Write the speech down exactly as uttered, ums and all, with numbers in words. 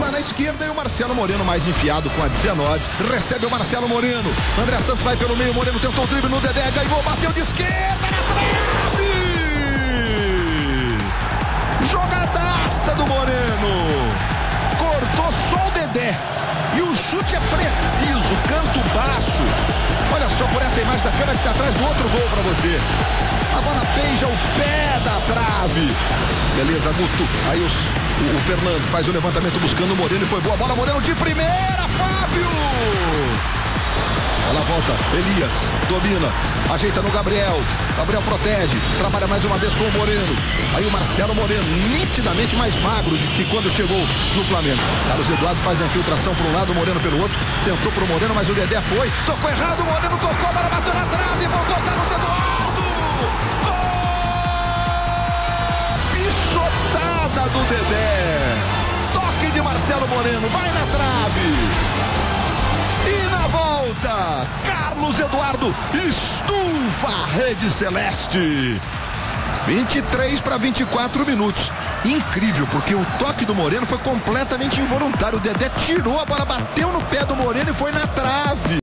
bola na esquerda e o Marcelo Moreno mais enfiado com a dezenove. Recebe o Marcelo Moreno. André Santos vai pelo meio. Moreno tentou o drible no Dedé. Ganhou, bateu de esquerda na trave. Jogadaça do Moreno. Cortou só o Dedé. E o chute é preciso. Canto baixo. Olha só por essa imagem da câmera que está atrás do outro gol para você. A bola beija o pé da trave. Beleza, Guto. Aí os, o, o Fernando faz o levantamento buscando o Moreno e foi boa bola. Moreno de primeira, Fábio. Bola volta, Elias domina, ajeita no Gabriel. Gabriel protege, trabalha mais uma vez com o Moreno. Aí o Marcelo Moreno, nitidamente mais magro do que quando chegou no Flamengo. Carlos Eduardo faz a infiltração para um lado, o Moreno pelo outro. Tentou pro Moreno, mas o Dedé foi. Tocou errado, o Moreno tocou, a bola bateu na trave, voltou Carlos Eduardo. Pichotada do Dedé. Toque de Marcelo Moreno, vai na trave. E na volta, Carlos Eduardo estufa a rede celeste. vinte e três para vinte e quatro minutos. Incrível, porque o toque do Moreno foi completamente involuntário. O Dedé tirou, a bola bateu no pé do Moreno e foi na trave.